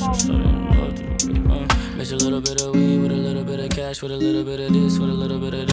Mix a little bit of weed with a little bit of cash, with a little bit of this, with a little bit of that.